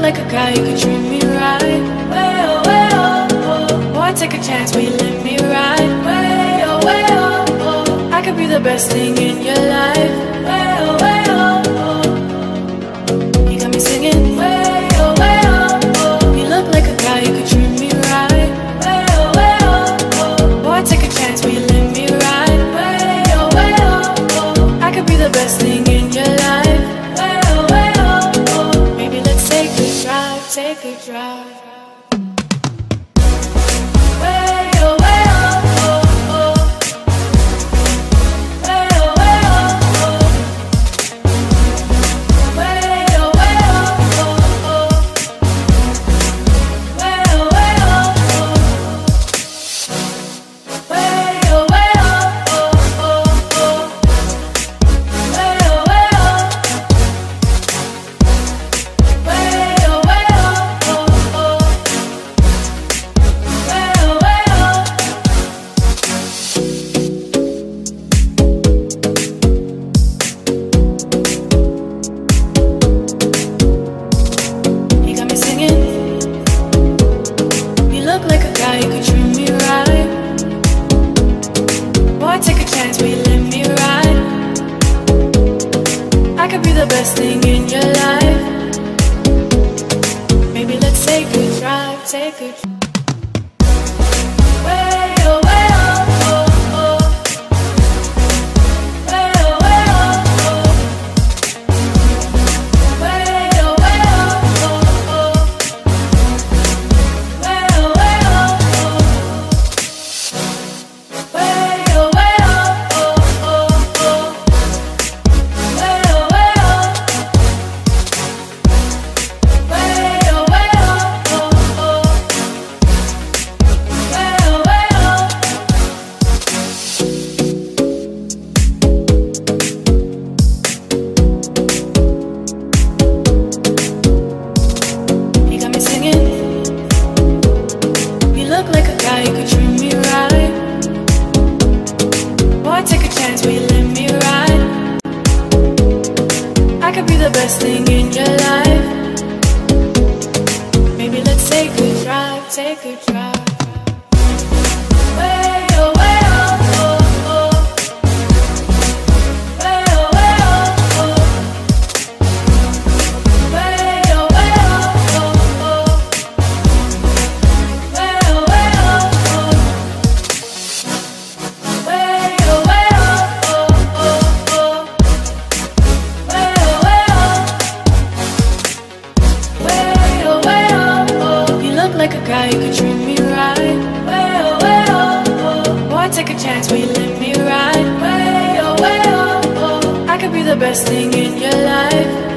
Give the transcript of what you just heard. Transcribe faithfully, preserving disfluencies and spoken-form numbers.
like a guy who could treat me right. Way oh, way oh, oh. Boy, take a chance, will you let me ride? Way oh, way oh, oh. I could be the best thing in your life. Way oh, way oh, oh. You got me singing. Way oh, way oh, oh. You look like a guy who could treat me right. Way oh, way oh, oh. Boy, take a chance, will you let me ride? Way oh, way oh, oh. I could be the best thing in your life. Way oh, way oh, oh. Maybe let's take a drive, take a drive. Take a chance, will you let me ride? Way oh, way oh, oh. I could be the best thing in your life.